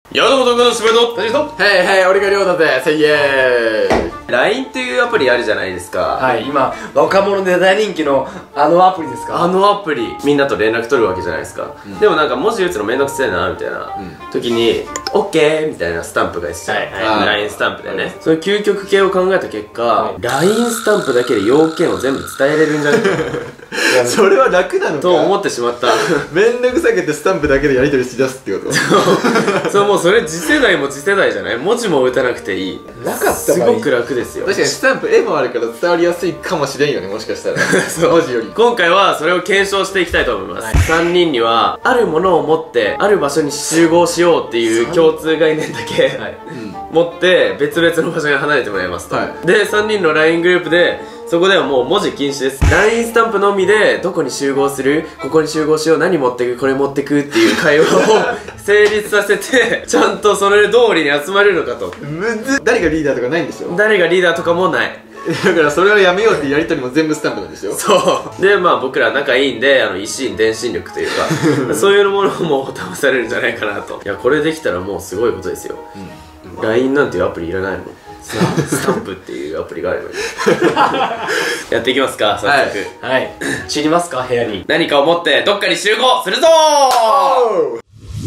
どうもどうものしべと大丈夫とはい、俺がりょうだぜ、せいえーい。 LINE っていうアプリあるじゃないですか。 はい、今若者で大人気のあのアプリですか。 あのアプリみんなと連絡取るわけじゃないですか、でもなんか文字打つのめんどくせえなみたいな時に OK みたいなスタンプが必要、LINE スタンプでね、そういう究極系を考えた結果、LINE スタンプだけで要件を全部伝えれるんじゃないかそれは楽なのかと思ってしまった。 めんどくさけてスタンプだけでやり取りしだすってことそう、もうそれ次世代も次世代じゃない。文字も打たなくていい。 なかったすごく楽ですよ。 確かにスタンプ絵もあるから伝わりやすいかもしれんよね、もしかしたら文字より。 今回はそれを検証していきたいと思います、3人にはあるものを持ってある場所に集合しようっていう共通概念だけ、持って別々の場所に離れてもらいますと、で3人の LINE グループでそこではもう文字禁止です。 LINE スタンプのみでどこに集合する、ここに集合しよう、何持ってく、これ持ってくっていう会話を成立させてちゃんとそれ通りに集まれるのかと。 誰がリーダーとかないんでしょ。 誰がリーダーとかもない。 だからそれをやめようっていうやり取りも全部スタンプなんですよ。 そうで、まあ僕ら仲いいんで、維心伝心力というかそういうものも試されるんじゃないかなと。いや、これできたらもうすごいことですよ、LINE なんていうアプリいらないもん。スタンプっていうアプリがあればいいやっていきますか、早速。 はい、知りますか、部屋に何かを持ってどっかに集合するぞー。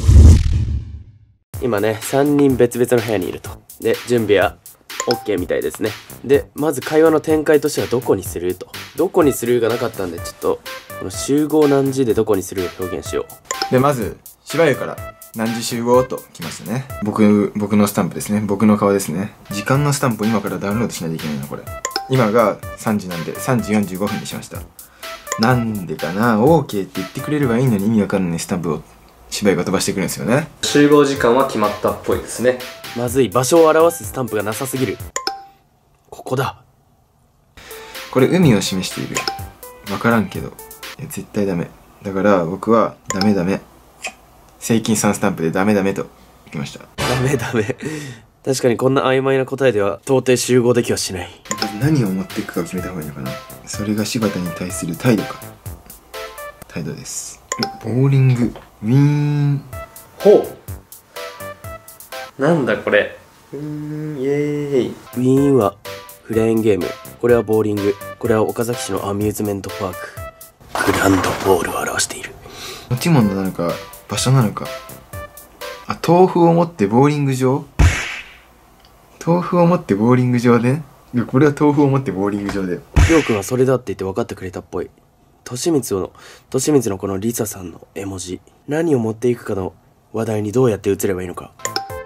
今ね、3人別々の部屋にいると。で、準備は OK みたいですね。で、まず会話の展開としてはどこにすると。どこにするがなかったんで、ちょっとこの集合何時でどこにするを表現しよう。 で、まず芝生から何時集合と来ましたね。僕のスタンプですね。僕の顔ですね。時間のスタンプを今からダウンロードしないといけないな、これ。今が3時なんで3時45分にしました。なんでかな、 OK って言ってくれればいいのに意味わかんないスタンプを芝居が飛ばしてくるんですよね。 集合時間は決まったっぽいですね。 まずい、場所を表すスタンプがなさすぎる。ここだ。 これ海を示している。わからんけど、いや絶対ダメだから、僕はダメダメ、正金3スタンプでダメダメと言きました。 ダメダメ確かにこんな曖昧な答えでは到底集合できはしない。 何を持っていくかを決めた方がいいのかな。それが柴田に対する態度か。態度です。ボーリングウィーン。 ほう、なんだこれ。イエーイ。ウィーンはクレーンゲーム、これはボーリング、これは岡崎市のアミューズメントパーク。グランドボールを表している。 持ち物なのか場所なのか。あ、豆腐を持ってボーリング場。豆腐を持ってボーリング場で、いやこれは豆腐を持ってボーリング場で。 りょうくんはそれだって言って分かってくれたっぽい。としみつのこのリサさんの絵文字、何を持っていくかの話題にどうやって移ればいいのか。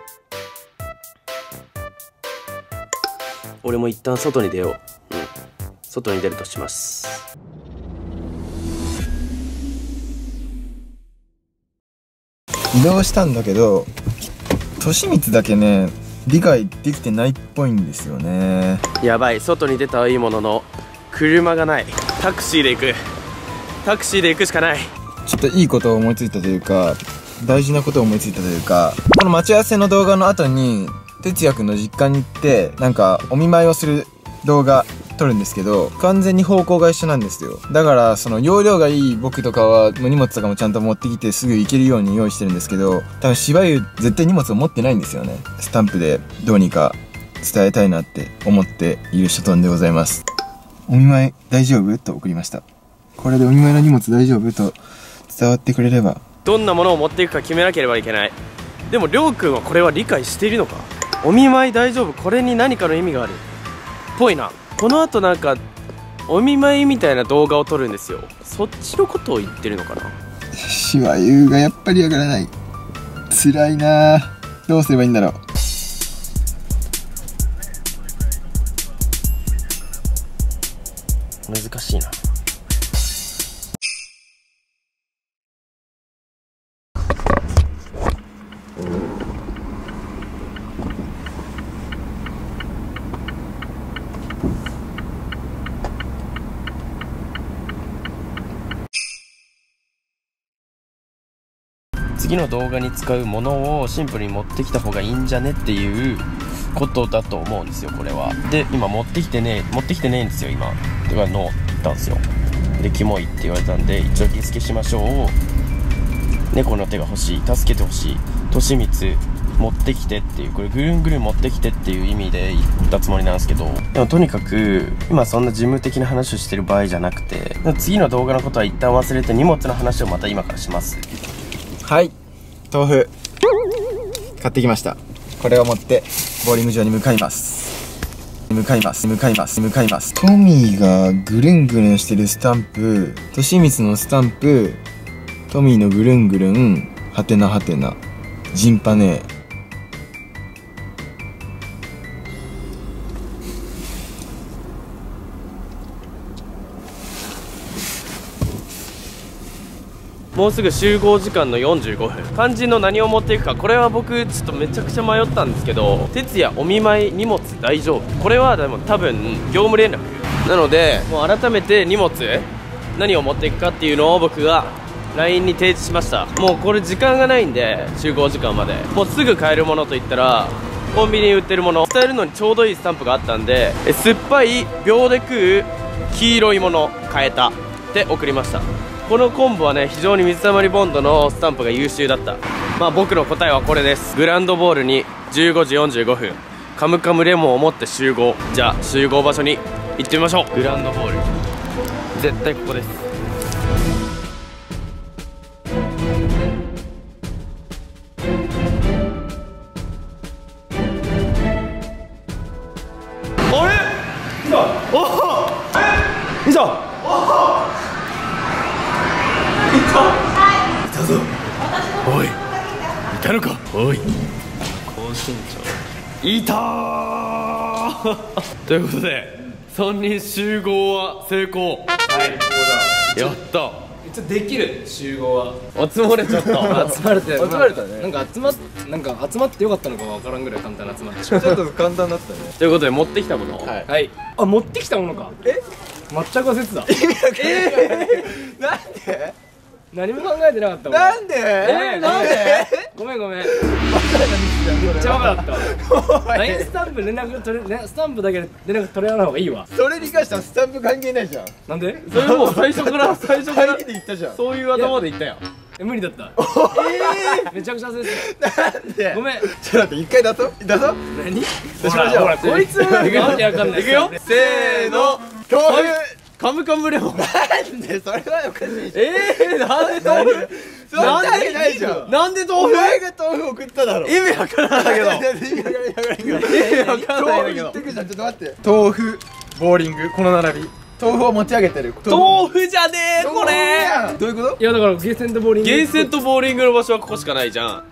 俺も一旦外に出よう。外に出るとします。 移動したんだけど、利光だけね理解できてないっぽいんですよね。 やばい、外に出たはいいものの車がない。タクシーで行く。タクシーで行くしかない。 ちょっといいことを思いついたというか、大事なことを思いついたというか、この待ち合わせの動画の後に哲也くんの実家に行ってなんかお見舞いをする動画撮るんですけど、完全に方向が一緒なんですよ。だからその容量がいい僕とかはもう荷物とかもちゃんと持ってきてすぐ行けるように用意してるんですけど、多分芝生絶対荷物を持ってないんですよね。スタンプでどうにか伝えたいなって思っている所存でございます。お見舞い大丈夫と送りました。これでお見舞いの荷物大丈夫と伝わってくれれば。 どんなものを持っていくか決めなければいけない。でもりょうくんはこれは理解しているのか。お見舞い大丈夫、これに何かの意味があるぽいな。この後なんかお見舞いみたいな動画を撮るんですよ。そっちのことを言ってるのかな。 芝生がやっぱり上がらない。辛いなぁ。どうすればいいんだろう。 難しいな。次の動画に使うものをシンプルに持ってきた方がいいんじゃねっていうことだと思うんですよ、これは。で、今持ってきてねえんですよ、今。てか、ノーって言ったんですよ。で、キモいって言われたんで、一応リスケしましょう。猫の手が欲しい、助けてほしい、利光持ってきてっていう、これぐるんぐるん持ってきてっていう意味で言ったつもりなんですけど、でもとにかく今そんな事務的な話をしてる場合じゃなくて、次の動画のことは一旦忘れて荷物の話をまた今からします。 はい、豆腐買ってきました。これを持ってボーリング場に向かいます。トミーがぐるんぐるんしてるスタンプ、としみつのスタンプ、トミーのぐるんぐるん、はてなはてな、ジンパネー。 もうすぐ集合時間の45分。肝心の何を持っていくか、これは僕ちょっとめちゃくちゃ迷ったんですけど、徹夜お見舞い荷物大丈夫、これはでも多分業務連絡なので、もう改めて荷物何を持っていくかっていうのを僕が LINE に提示しました。もうこれ時間がないんで、集合時間までもうすぐ買えるものといったらコンビニに売ってるもの、伝えるのにちょうどいいスタンプがあったんで、酸っぱい秒で食う黄色いもの買えたって送りました。この昆布はね、非常に水溜りボンドのスタンプが優秀だった。まあ僕の答えはこれです。グランドボールに15時45分、カムカムレモンを持って集合。じゃあ集合場所に行ってみましょう。グランドボール絶対ここです。あれいざいざいたぞ。おい、いたのか。おい、高身長いたーということで3人集合は成功。はい、やった。 ちょっとできる集合は集まれちゃった集まれたね。なんか集まってよかったのかわからんぐらい簡単に集まってちょっと簡単だったね。 ということで持ってきたもの、 はい。あ、持ってきたものか。抹茶が説だ。 なんで何も考えてなかった俺。 なんでなんでごめんめっちゃバカだった。LINE スタンプ連絡取れ、スタンプだけで連絡取れない方がいいわ。 それに関してはスタンプ関係ないじゃん。 なんでそれもう最初から入りで言ったじゃん。 そういう頭で言ったよ。 無理だった。めちゃくちゃ焦ってた。 なんでごめん。 ちょっと待って、一回出そう何ほらこいつわけわかんない。 いくよ、せーの、 豆腐。 カムカムレモン。 なんでそれはおかしいじゃん。 なんで豆腐、 そんなわけないじゃん。 なんで豆腐、 お前が豆腐送っただろ。 意味わからないんだけど。 意味わからないけど。 意味わからないんだけど。 豆腐言ってくじゃん。ちょっと待って。豆腐、ボーリング、この並び。豆腐を持ち上げてる。 豆腐じゃねえこれ。 どういうこと？ いやだからゲーセンとボーリング。 ゲーセンとボーリングの場所はここしかないじゃん。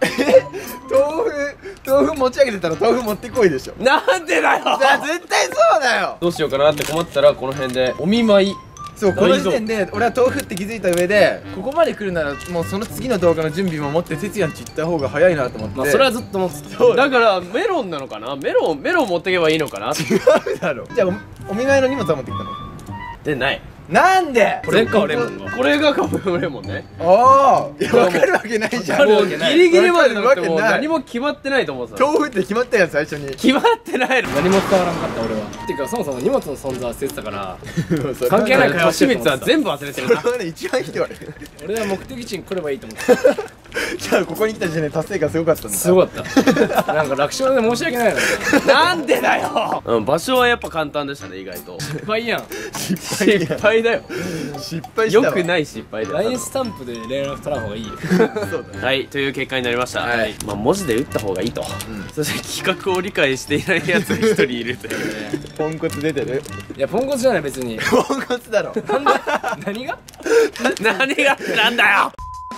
豆腐持ち上げてたら豆腐持ってこいでしょ。 なんでだよ。 絶対そうだよ。 どうしようかなって困ったらこの辺でお見舞い。 そう、この時点で俺は豆腐って気づいた上で、ここまで来るならもうその次の動画の準備も持って徹夜んち行った方が早いなと思って。 まあそれはずっと思ってた。 だからメロンなのかな。メロン持ってけばいいのかな。 違うだろ。じゃあお見舞いの荷物は持ってきたの？ でない。 なんで？ これかレモンが。 これがカムカムレモンね。 ああ、いや分かるわけないじゃん。 もうギリギリまでだってもう分かるわけない何も決まってないと思ってた。 豆腐って決まったやん最初に。 決まってないの。 何も伝わらんかった俺は。っていうかそもそも荷物の存在忘れてたから関係ない会話してると思ってた。 全部忘れてるな。 これはね一番ひどい。 俺は目的地に来ればいいと思ってた。 じゃあここに来た時点で達成感すごかったんだ。 すごかった。なんか楽勝で申し訳ないな。 なんでだよ。場所はやっぱ簡単でしたね意外と。 失敗やん。 失敗だよ。 失敗したわ。 よくない失敗だよ。 LINE スタンプで連絡取らん方がいいよ。 そうだね。 はい、という結果になりました。まあ文字で打った方がいいと。そして企画を理解していないやつが一人いるというね。 ポンコツ出てる。 いやポンコツじゃない別に。 ポンコツだろ。 なんで何が何がなんだよ。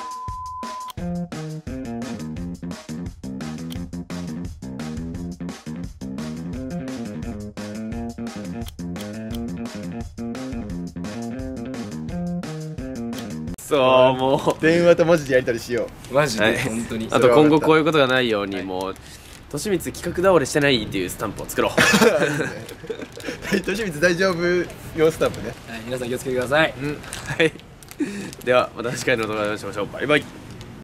そうもう電話と文字でやり取りしよマジで、 はい、 本当に。 あと今後こういうことがないようにもうとしみつ企画倒れしてないっていうスタンプを作ろう。 う。としみつ大丈夫用スタンプね。 はい、皆さん気をつけてください。 はい、ではまた次回の動画でお会いしましょう。バイバイ。